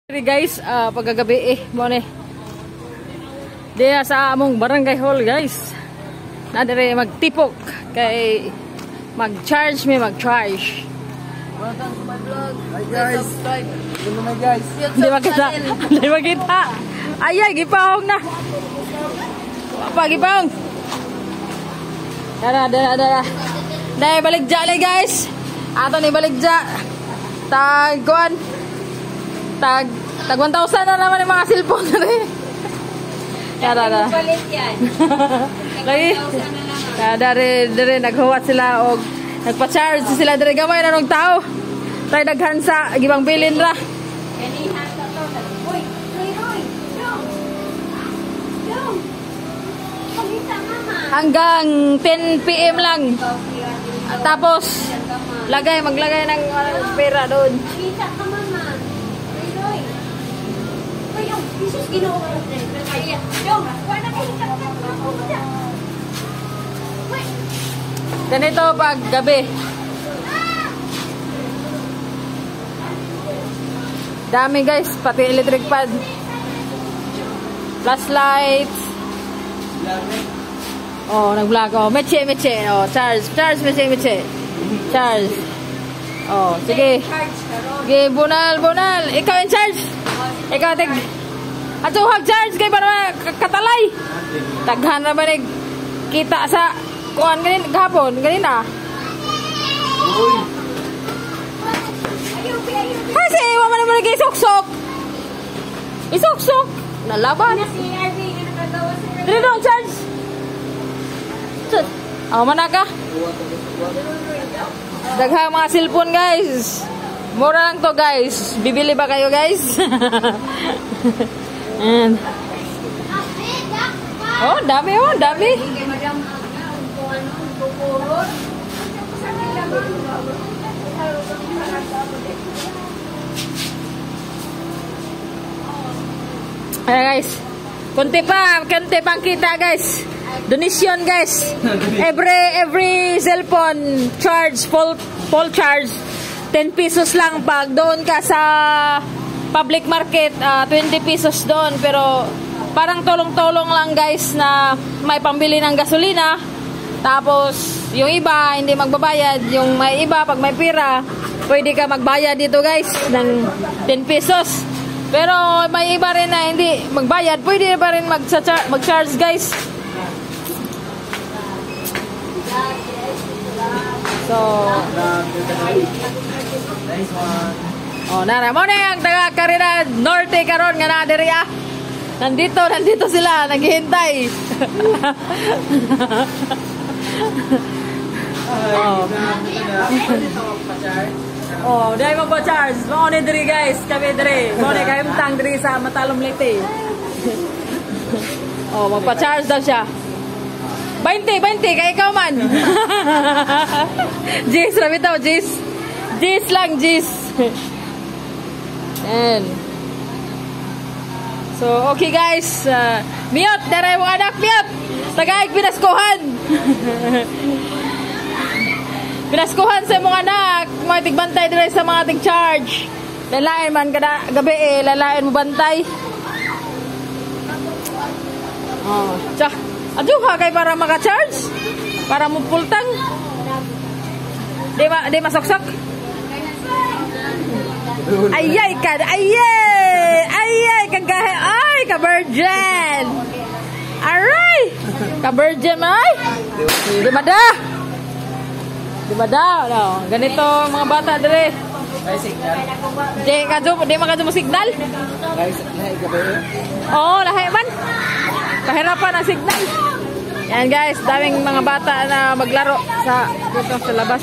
Guys, pagkagabi mo ni diya sa among barangay hall guys. Na dire magtipok kay mag-charge me mag-charge. Welcome to my vlog. Hi guys. Hello my guys. Di makita. Di makita. Ay gipahong na. Apa gipahong? Dara. Dai baligja le guys. Ato ni baligja. Tagkuan. Tag 1,000 na naman yung mga cellphone na rin. Dara. Palit yan. Lagi. Dara naghuwat sila o nagpa-charge sila dere gamay na ng tao. Tay daghan sa gibang bilin ra. Hanggang 10 PM lang. Tapos maglagay ng pera doon. Ganito pag gabi. Dami guys, pati electric pad. Flashlights. Oh, nag-vlog. Oh, meche. Oh, charge, meche. Charge. Oh, sige. Sige, bunal. Ikaw in charge. Ikaw tig. Ato hag-charge kay para katalay. Daghan na ba kita sa kuan ganina. Kasi wa man mo lagi isok-sok. Nalaban. Dire dong charge. Oh, mana ka? Daghang mga cellphone guys. Mura lang to guys. Bibili ba kayo guys? And oh, dami. Ayan guys. Kunti pang kita guys. Donation guys. Every cellphone charge full charge 10 pesos lang pag doon ka sa public market 20 pesos doon, pero parang tulong-tulong lang guys na may pambili ng gasolina. Tapos yung iba hindi magbabayad, yung may iba pag may pira pwede ka magbayad dito guys ng 10 pesos. Pero may iba rin na hindi magbayad, pwede pa rin mag-charge guys. So Nice one. oh, nara mo na ang taga Carrera Norte karon nga na diri ah. Nandito sila naghihintay. Oh, dai magpa-charge. Mo ni diri guys, kami diri. Mo ni kahimtang diri sa Matalom Leyte. Oh, magpa-charge daw siya. 20 kay ikaw man. Jis rabi daw, Jis lang. And so okay guys, miyot daray mo anak miyot. Tagaig pinaskuhan. Pinaskuhan sa mga anak, mga tigbantay dire sa mga tig-charge. Lalain man kada gabi lalain mo bantay. Oh, tsa. Aduh ha kay para maka-charge. Para mo pultang. Di masok-sok. Ayay kagahe ay ka-virgin. Aray ka-virgin ay di mada no. Ganito mga bata dire di makadyo mo signal. Oh, lahi man kahirapan ang signal. Yan guys, daming mga bata na maglaro dito sa labas.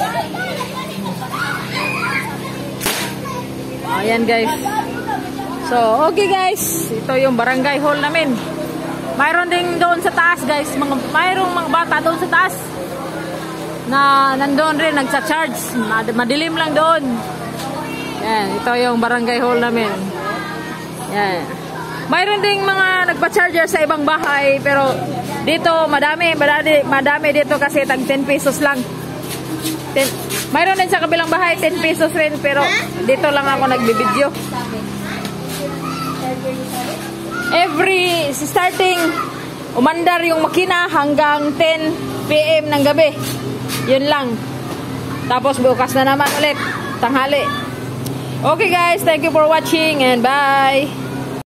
Ayan guys. So, okay guys. Ito yung barangay hall namin. Mayroon din doon sa taas guys. Mayroong mga bata doon sa taas. Na nandoon rin, nagsa-charge. Madilim lang doon. Yan, ito yung barangay hall namin. Yan. Mayroon ding mga nagpa-charger sa ibang bahay. Pero dito, madami dito kasi tag 10 pesos lang. Mayroon din sa kabilang bahay 10 pesos rin, pero dito lang ako nagbibideo. Starting umandar yung makina hanggang 10 PM ng gabi. Yun lang. Tapos bukas na naman ulit, tanghali. Okay guys, thank you for watching and bye.